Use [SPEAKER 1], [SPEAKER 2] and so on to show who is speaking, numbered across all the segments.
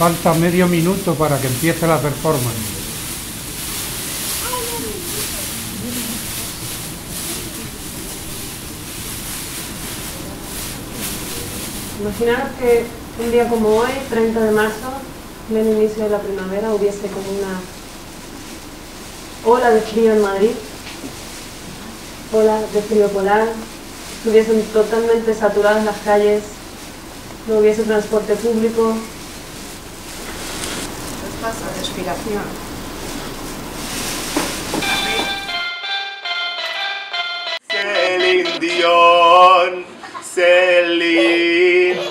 [SPEAKER 1] Falta medio minuto para que empiece la performance.
[SPEAKER 2] Imaginaros que un día como hoy, 30 de marzo, en el inicio de la primavera, hubiese como una ola de frío en Madrid, ola de frío polar, estuviesen totalmente saturadas las calles, no hubiese transporte público.
[SPEAKER 3] Pasa respiración.
[SPEAKER 4] Celine Dion, Celine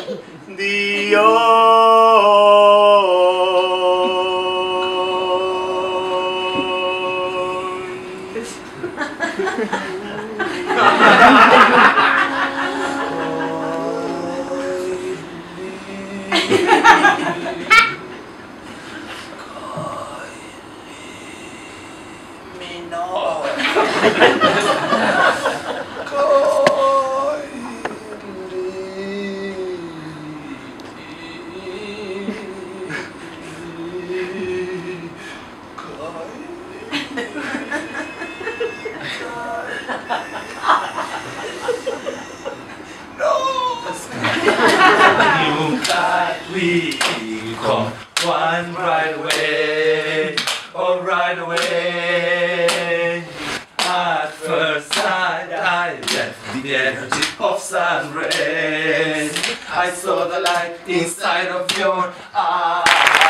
[SPEAKER 5] We come one right away, oh right away. At first sight I left the energy of sun rays. I saw the light inside of your eyes.